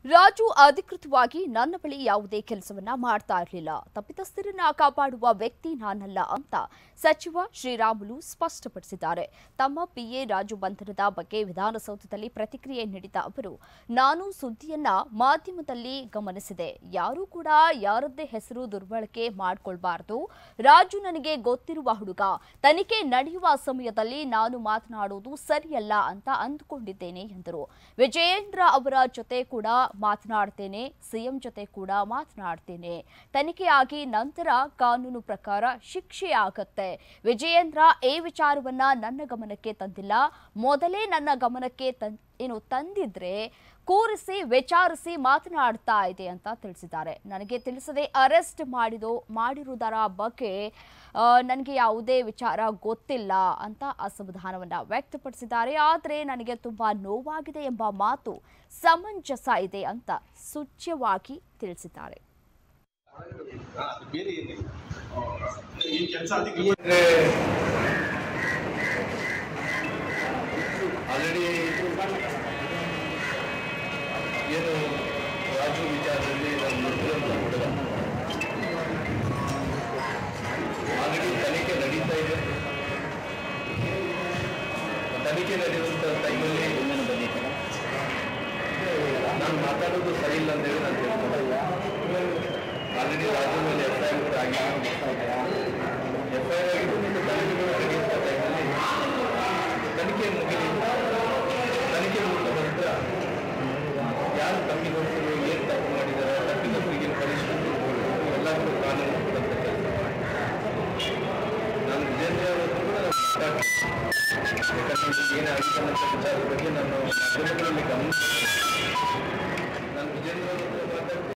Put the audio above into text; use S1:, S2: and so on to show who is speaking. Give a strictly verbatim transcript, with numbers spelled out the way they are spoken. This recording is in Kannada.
S1: ರಾಜು ಅಧಿಕೃತವಾಗಿ ನನ್ನ ಬಳಿ ಯಾವುದೇ ಕೆಲಸವನ್ನ ಮಾಡ್ತಾ ಇರಲಿಲ್ಲ. ತಪ್ಪಿತಸ್ಥರನ್ನ ಕಾಪಾಡುವ ವ್ಯಕ್ತಿ ನಾನಲ್ಲ ಅಂತ ಸಚಿವ ಶ್ರೀರಾಮುಲು ಸ್ಪಷ್ಟಪಡಿಸಿದ್ದಾರೆ. ತಮ್ಮ ಪಿಎ ರಾಜು ಬಂಧನದ ಬಗ್ಗೆ ವಿಧಾನಸೌಧದಲ್ಲಿ ಪ್ರತಿಕ್ರಿಯೆ ನೀಡಿದ ಅವರು, ನಾನು ಸುದ್ದಿಯನ್ನ ಮಾಧ್ಯಮದಲ್ಲಿ ಗಮನಿಸಿದೆ. ಯಾರೂ ಕೂಡ ಯಾರದ್ದೇ ಹೆಸರು ದುರ್ಬಳಕೆ ಮಾಡಿಕೊಳ್ಳಬಾರದು. ರಾಜು ನನಗೆ ಗೊತ್ತಿರುವ ಹುಡುಗ. ತನಿಖೆ ನಡೆಯುವ ಸಮಯದಲ್ಲಿ ನಾನು ಮಾತನಾಡುವುದು ಸರಿಯಲ್ಲ ಅಂತ ಅಂದುಕೊಂಡಿದ್ದೇನೆ ಎಂದರು. ವಿಜಯೇಂದ್ರ ಅವರ ಜೊತೆ ಕೂಡ ಮಾತನಾಡ್ತೇನೆ, ಸಿಎಂ ಜೊತೆ ಕೂಡ ಮಾತನಾಡ್ತೇನೆ. ತನಿಖೆಯಾಗಿ ನಂತರ ಕಾನೂನು ಪ್ರಕಾರ ಶಿಕ್ಷೆ ಆಗತ್ತೆ. ವಿಜಯೇಂದ್ರ ಈ ವಿಚಾರವನ್ನ ನನ್ನ ಗಮನಕ್ಕೆ ತಂದಿಲ್ಲ. ಮೊದಲೇ ನನ್ನ ಗಮನಕ್ಕೆ ತಂ ಏನು ತಂದಿದ್ರೆ ಕೂರಿಸಿ ವಿಚಾರಿಸಿ ಮಾತನಾಡ್ತಾ ಇದೆ ಅಂತ ತಿಳಿಸಿದ್ದಾರೆ. ನನಗೆ ತಿಳಿಸದೆ ಅರೆಸ್ಟ್ ಮಾಡಿದೋ ಮಾಡಿರುವುದರ ಬಗ್ಗೆ ನನಗೆ ಯಾವುದೇ ವಿಚಾರ ಗೊತ್ತಿಲ್ಲ ಅಂತ ಅಸಮಾಧಾನವನ್ನ ವ್ಯಕ್ತಪಡಿಸಿದ್ದಾರೆ. ಆದರೆ ನನಗೆ ತುಂಬಾ ನೋವಾಗಿದೆ ಎಂಬ ಮಾತು ಸಮಂಜಸ ಇದೆ ಅಂತ ಸೂಚ್ಯವಾಗಿ ತಿಳಿಸಿದ್ದಾರೆ.
S2: ಏನು ರಾಜು ವಿಚಾರದಲ್ಲಿ ಆಲ್ರೆಡಿ ತನಿಖೆ ನಡೀತಾ ಇದೆ. ತನಿಖೆ ನಡೆಯುವಂಥ ಟೈಮಲ್ಲಿ ನಾನು ಮಾತಾಡೋದು ಸರಿ ಇಲ್ಲ ಅಂತೇಳಿ ನಾನು ತಿಳ್ಕೊಂಡೆ. ಆಲ್ರೆಡಿ ರಾಜು ಮೇಲೆ ಎಫ್ ಐ ಆರ್ ಕೂಡ ಆಗಿದೆ. ಎಫ್ ಐ ಆರ್ ಆಗಿದ್ದು ಮತ್ತು ತನಿಖೆಗಳು ನಡೆಯುವಂಥ ಟೈಮಲ್ಲಿ ತನಿಖೆ ಮುಗಿಲಿ. ತನಿಖೆ ಮುಗಿದ ನಂತರ ಯಾರು ತಪ್ಪಿತಸ್ಥರು, ಏನು ತಪ್ಪು ಮಾಡಿದ್ದಾರೆ, ತಪ್ಪಿತಸ್ಥರಿಗೆ ಪನಿಷ್ಮೆಂಟ್ ಎಲ್ಲರೂ ಕಾನೂನು ಕೊಡುವಂಥ ಕೆಲಸ ಮಾಡಿ ನಾನು ವಿಜೇಂದ್ರ ಅವರನ್ನು ಕೂಡ ಮಾತಾಡ್ತೀನಿ. ಯಾಕಂದರೆ ಏನಾಗಿದೆ ಅನ್ನೋ ವಿಚಾರದ ಬಗ್ಗೆ ನಾನು ಮಾಧ್ಯಮಗಳಲ್ಲಿ ಗಮನಿಸ್ತೀನಿ. ನಾನು ವಿಜೇಂದ್ರ ಅವರ ಮಾತಾಡ್ತೀನಿ.